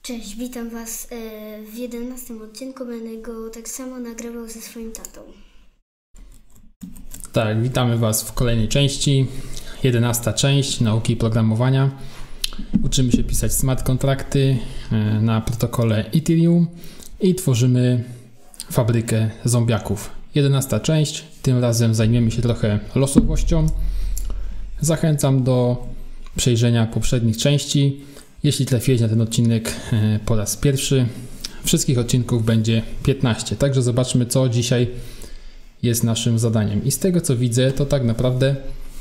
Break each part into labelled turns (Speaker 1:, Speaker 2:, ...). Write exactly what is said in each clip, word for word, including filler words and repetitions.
Speaker 1: Cześć, witam Was w jedenastym odcinku. Będę go tak samo nagrywał ze swoim tatą.
Speaker 2: Tak, witamy Was w kolejnej części. jedenasta część nauki programowania. Uczymy się pisać smart kontrakty na protokole Ethereum i tworzymy fabrykę zombiaków. jedenasta część, tym razem zajmiemy się trochę losowością. Zachęcam do przejrzenia poprzednich części. Jeśli trafiłeś na ten odcinek po raz pierwszy, wszystkich odcinków będzie piętnaście. Także zobaczmy, co dzisiaj jest naszym zadaniem. I z tego, co widzę, to tak naprawdę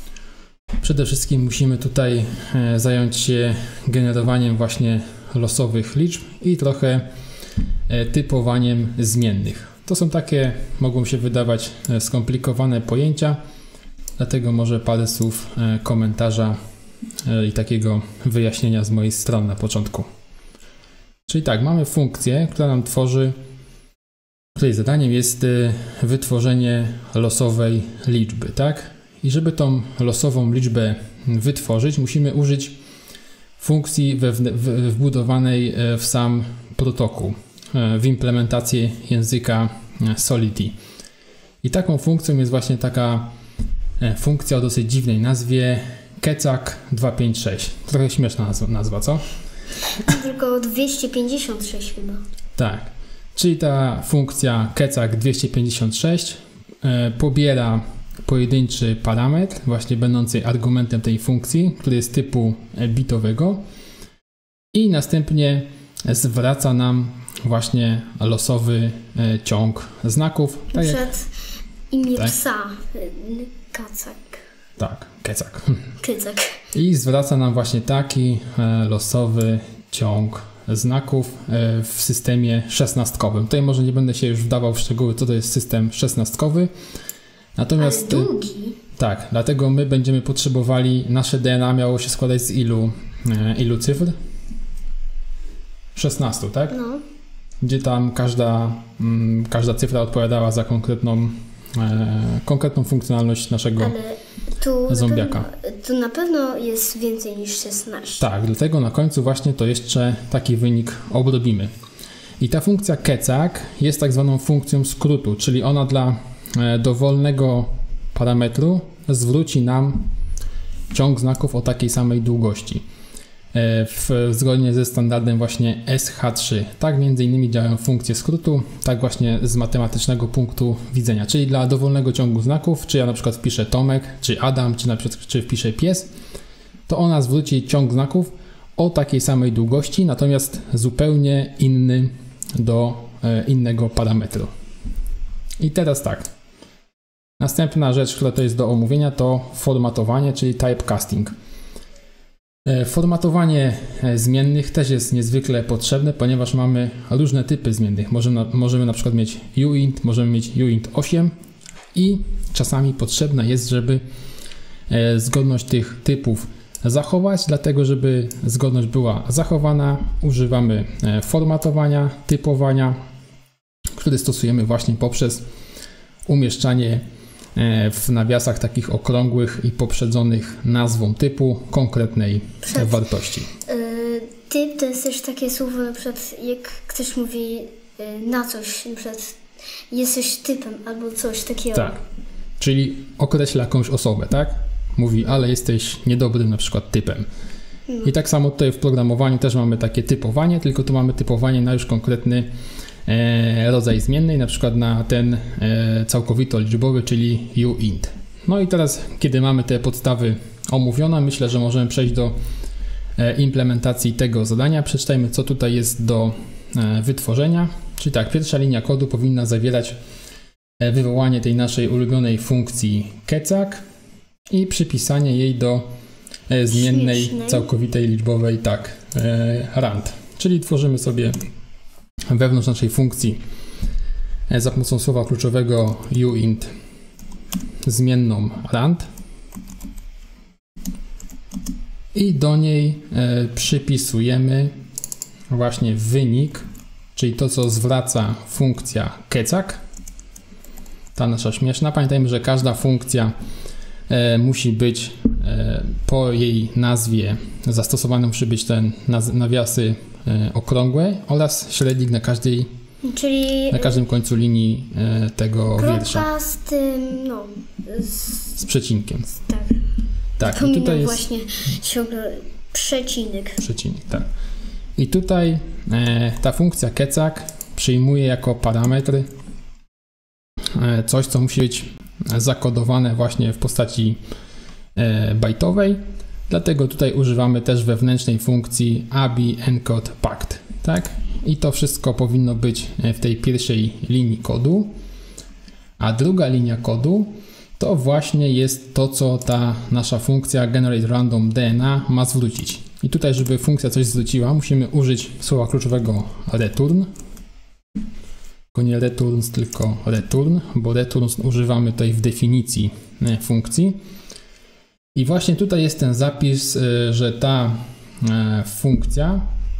Speaker 2: przede wszystkim musimy tutaj zająć się generowaniem właśnie losowych liczb i trochę typowaniem zmiennych. To są takie, mogą się wydawać skomplikowane pojęcia, dlatego może parę słów komentarza i takiego wyjaśnienia z mojej strony na początku. Czyli tak, mamy funkcję, która nam tworzy, której zadaniem jest wytworzenie losowej liczby, tak? I żeby tą losową liczbę wytworzyć, musimy użyć funkcji we, w, wbudowanej w sam protokół, w implementację języka Solidity. I taką funkcją jest właśnie taka funkcja o dosyć dziwnej nazwie Keccak dwieście pięćdziesiąt sześć. Trochę śmieszna nazwa, nazwa, co?
Speaker 1: Tylko dwieście pięćdziesiąt sześć chyba.
Speaker 2: Tak, czyli ta funkcja Keccak dwieście pięćdziesiąt sześć e, pobiera pojedynczy parametr, właśnie będący argumentem tej funkcji, który jest typu bitowego i następnie zwraca nam właśnie losowy e, ciąg znaków.
Speaker 1: Tak przed imię
Speaker 2: tak?
Speaker 1: psa. Kacak.
Speaker 2: Tak, Keccak.
Speaker 1: Keccak.
Speaker 2: I zwraca nam właśnie taki e, losowy ciąg znaków e, w systemie szesnastkowym. Tutaj może nie będę się już wdawał w szczegóły, co to jest system szesnastkowy. Natomiast
Speaker 1: Ale długi.
Speaker 2: Tak, dlatego my będziemy potrzebowali, nasze D N A miało się składać z ilu, e, ilu cyfr? szesnaście, tak?
Speaker 1: No.
Speaker 2: Gdzie tam każda, mm, każda cyfra odpowiadała za konkretną, e, konkretną funkcjonalność naszego
Speaker 1: Ale tu
Speaker 2: zombiaka.
Speaker 1: Na pewno, tu na pewno jest więcej niż szesnaście.
Speaker 2: Tak, dlatego na końcu właśnie to jeszcze taki wynik obrobimy. I ta funkcja Keccak jest tak zwaną funkcją skrótu, czyli ona dla e, dowolnego parametru zwróci nam ciąg znaków o takiej samej długości. E, w, zgodnie ze standardem właśnie S H trzy. Tak między innymi działają funkcje skrótu, tak właśnie z matematycznego punktu widzenia. Czyli dla dowolnego ciągu znaków, czy ja na przykład wpiszę Tomek, czy Adam, czy na przykład czy wpiszę pies, to ona zwróci ciąg znaków o takiej samej długości, natomiast zupełnie inny do e, innego parametru. I teraz tak. Następna rzecz, która to jest do omówienia, to formatowanie, czyli typecasting. Formatowanie zmiennych też jest niezwykle potrzebne, ponieważ mamy różne typy zmiennych. Możemy, możemy na przykład mieć uint, możemy mieć uint osiem i czasami potrzebne jest, żeby zgodność tych typów zachować. Dlatego, żeby zgodność była zachowana, używamy formatowania, typowania, które stosujemy właśnie poprzez umieszczanie w nawiasach takich okrągłych i poprzedzonych nazwą typu konkretnej Przed, wartości.
Speaker 1: Yy, typ to jest też takie słowo, na przykład jak ktoś mówi yy, na coś, na przykład jesteś typem albo coś takiego.
Speaker 2: Tak, czyli określa jakąś osobę, tak? Mówi, ale jesteś niedobrym na przykład typem. No. I tak samo tutaj w programowaniu też mamy takie typowanie, tylko tu mamy typowanie na już konkretny E, rodzaj zmiennej, na przykład na ten e, całkowito liczbowy, czyli uint. No i teraz, kiedy mamy te podstawy omówione, myślę, że możemy przejść do e, implementacji tego zadania. Przeczytajmy, co tutaj jest do e, wytworzenia. Czyli tak, pierwsza linia kodu powinna zawierać e, wywołanie tej naszej ulubionej funkcji Keccak i przypisanie jej do e, zmiennej Śmiesznej. całkowitej liczbowej, tak, e, rand. Czyli tworzymy sobie wewnątrz naszej funkcji za pomocą słowa kluczowego uint zmienną rand i do niej e, przypisujemy właśnie wynik, czyli to, co zwraca funkcja Keccak, ta nasza śmieszna. Pamiętajmy, że każda funkcja e, musi być e, po jej nazwie zastosowane musi być te nawiasy e, okrągłe oraz średnik na każdej,
Speaker 1: Czyli
Speaker 2: na każdym końcu linii e, tego wiersza.
Speaker 1: kropka z tym, no, z,
Speaker 2: Z przecinkiem.
Speaker 1: tak.
Speaker 2: Tak, i
Speaker 1: Pominam
Speaker 2: tutaj jest
Speaker 1: właśnie ciągle przecinek.
Speaker 2: przecinek, tak. I tutaj e, ta funkcja kecak przyjmuje jako parametr e, coś, co musi być zakodowane właśnie w postaci e, bajtowej. Dlatego tutaj używamy też wewnętrznej funkcji A B encode pact, tak? I to wszystko powinno być w tej pierwszej linii kodu. A druga linia kodu to właśnie jest to, co ta nasza funkcja generate random D N A ma zwrócić. I tutaj, żeby funkcja coś zwróciła, musimy użyć słowa kluczowego return. Tylko nie returns, tylko return, bo returns używamy tutaj w definicji funkcji. I właśnie tutaj jest ten zapis, że ta funkcja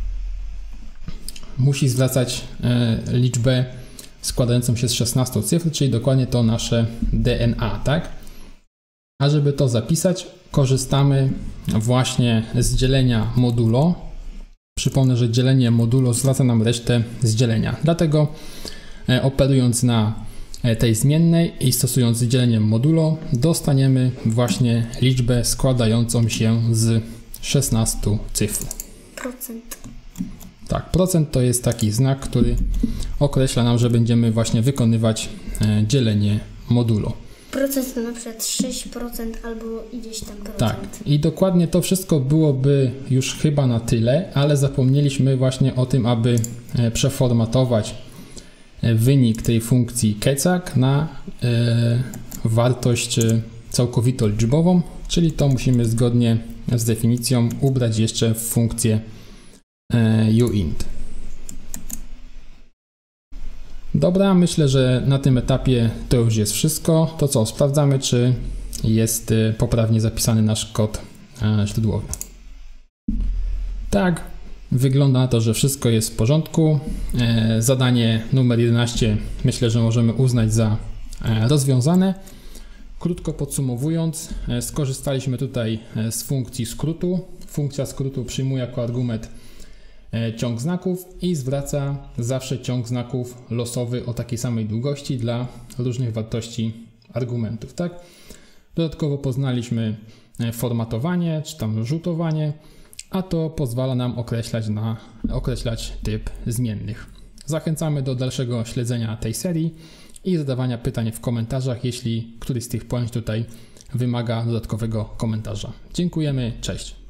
Speaker 2: musi zwracać liczbę składającą się z szesnastu cyfr, czyli dokładnie to nasze D N A, tak? A żeby to zapisać, korzystamy właśnie z dzielenia modulo. Przypomnę, że dzielenie modulo zwraca nam resztę z dzielenia. Dlatego operując na tej zmiennej i stosując dzielenie modulo, dostaniemy właśnie liczbę składającą się z szesnastu cyfr.
Speaker 1: Procent.
Speaker 2: Tak, procent to jest taki znak, który określa nam, że będziemy właśnie wykonywać dzielenie modulo.
Speaker 1: Procent to na przykład sześć procent albo ileś tam procent.
Speaker 2: Tak, i dokładnie to wszystko byłoby już chyba na tyle, ale zapomnieliśmy właśnie o tym, aby przeformatować wynik tej funkcji kecak na e, wartość całkowito liczbową, czyli to musimy zgodnie z definicją ubrać jeszcze w funkcję e, uint. Dobra, myślę, że na tym etapie to już jest wszystko. To co, sprawdzamy, czy jest e, poprawnie zapisany nasz kod e, źródłowy. Tak, wygląda na to, że wszystko jest w porządku. E, zadanie numer jedenaście myślę, że możemy uznać za e, rozwiązane. Krótko podsumowując, e, skorzystaliśmy tutaj e, z funkcji skrótu. Funkcja skrótu przyjmuje jako argument e, ciąg znaków i zwraca zawsze ciąg znaków losowy o takiej samej długości dla różnych wartości argumentów. Tak? Dodatkowo poznaliśmy e, formatowanie czy tam rzutowanie, a to pozwala nam określać, na, określać typ zmiennych. Zachęcamy do dalszego śledzenia tej serii i zadawania pytań w komentarzach, jeśli któryś z tych pojęć tutaj wymaga dodatkowego komentarza. Dziękujemy, cześć!